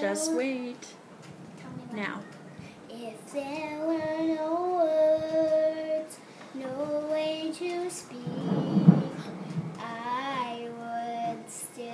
Just wait. Now. If there were no words, no way to speak, I would still